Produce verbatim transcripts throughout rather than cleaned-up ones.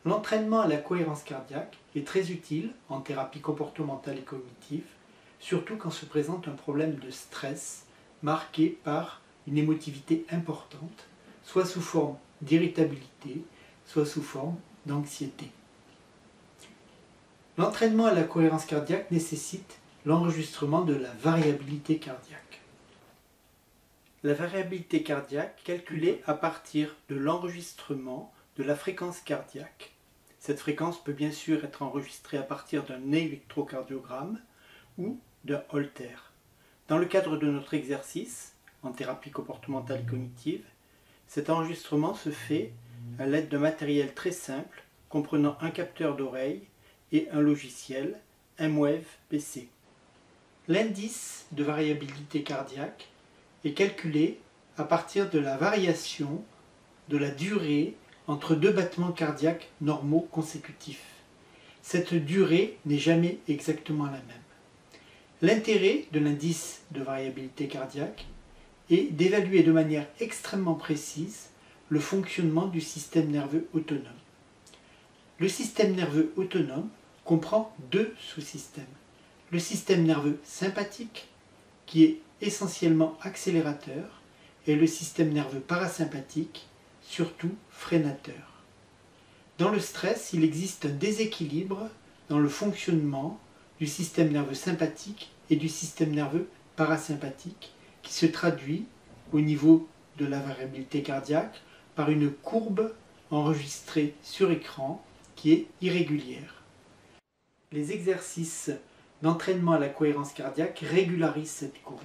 L'entraînement à la cohérence cardiaque est très utile en thérapie comportementale et cognitive, surtout quand se présente un problème de stress marqué par une émotivité importante, soit sous forme d'irritabilité, soit sous forme d'anxiété. L'entraînement à la cohérence cardiaque nécessite l'enregistrement de la variabilité cardiaque. La variabilité cardiaque est calculée à partir de l'enregistrement de la fréquence cardiaque. Cette fréquence peut bien sûr être enregistrée à partir d'un électrocardiogramme ou d'un holter. Dans le cadre de notre exercice, en thérapie comportementale et cognitive, cet enregistrement se fait à l'aide d'un matériel très simple comprenant un capteur d'oreille et un logiciel M-Wave P C. L'indice de variabilité cardiaque est calculé à partir de la variation de la durée entre deux battements cardiaques normaux consécutifs. Cette durée n'est jamais exactement la même. L'intérêt de l'indice de variabilité cardiaque est d'évaluer de manière extrêmement précise le fonctionnement du système nerveux autonome. Le système nerveux autonome comprend deux sous-systèmes. Le système nerveux sympathique, qui est essentiellement accélérateur, et le système nerveux parasympathique, surtout freinateur. Dans le stress, il existe un déséquilibre dans le fonctionnement du système nerveux sympathique et du système nerveux parasympathique qui se traduit au niveau de la variabilité cardiaque par une courbe enregistrée sur écran qui est irrégulière. Les exercices d'entraînement à la cohérence cardiaque régularisent cette courbe.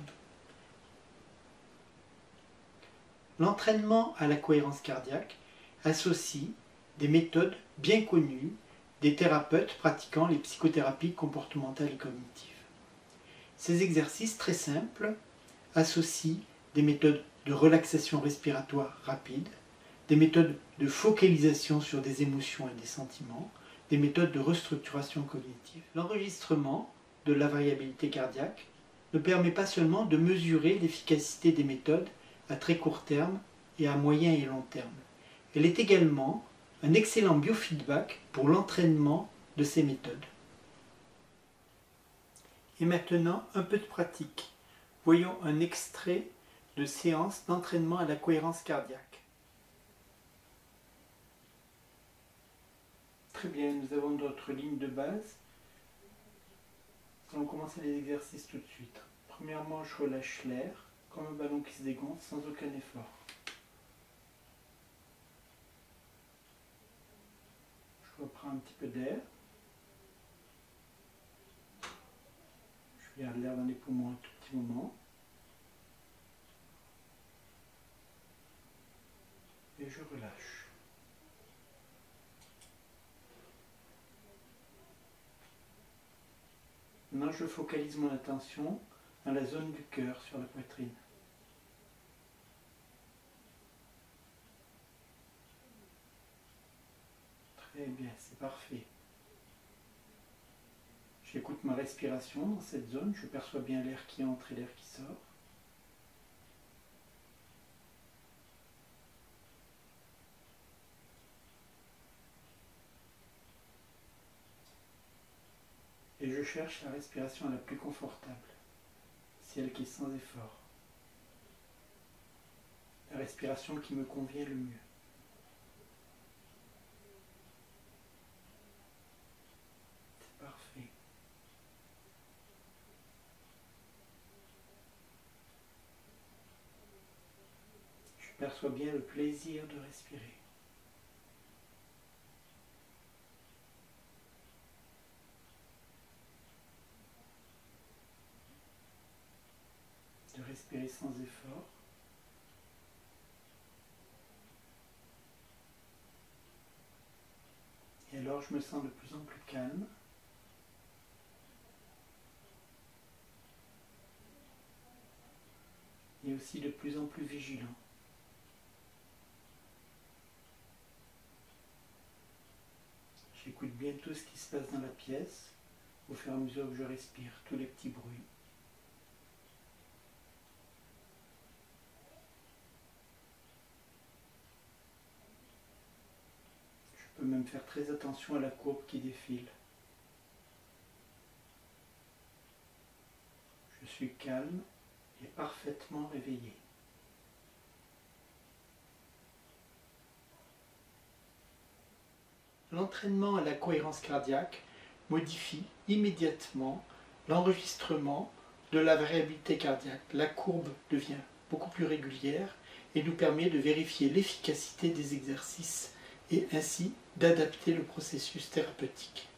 L'entraînement à la cohérence cardiaque associe des méthodes bien connues des thérapeutes pratiquant les psychothérapies comportementales et cognitives. Ces exercices très simples associent des méthodes de relaxation respiratoire rapide, des méthodes de focalisation sur des émotions et des sentiments, des méthodes de restructuration cognitive. L'enregistrement de la variabilité cardiaque ne permet pas seulement de mesurer l'efficacité des méthodes à très court terme et à moyen et long terme. Elle est également un excellent biofeedback pour l'entraînement de ces méthodes. Et maintenant, un peu de pratique. Voyons un extrait de séance d'entraînement à la cohérence cardiaque. Très bien, nous avons notre ligne de base. Nous allons commencer les exercices tout de suite. Premièrement, je relâche l'air, comme un ballon qui se dégonfle sans aucun effort. Je reprends un petit peu d'air. Je garde l'air dans les poumons un tout petit moment. Et je relâche. Maintenant, je focalise mon attention dans la zone du cœur, sur la poitrine. Très bien, c'est parfait. J'écoute ma respiration dans cette zone, je perçois bien l'air qui entre et l'air qui sort. Et je cherche la respiration la plus confortable, celle qui est sans effort. La respiration qui me convient le mieux. C'est parfait. Je perçois bien le plaisir de respirer. De respirer sans effort. Et alors je me sens de plus en plus calme. Et aussi de plus en plus vigilant. J'écoute bien tout ce qui se passe dans la pièce, au fur et à mesure que je respire, tous les petits bruits. Je peut même faire très attention à la courbe qui défile. Je suis calme et parfaitement réveillé. L'entraînement à la cohérence cardiaque modifie immédiatement l'enregistrement de la variabilité cardiaque. La courbe devient beaucoup plus régulière et nous permet de vérifier l'efficacité des exercices et ainsi d'adapter le processus thérapeutique.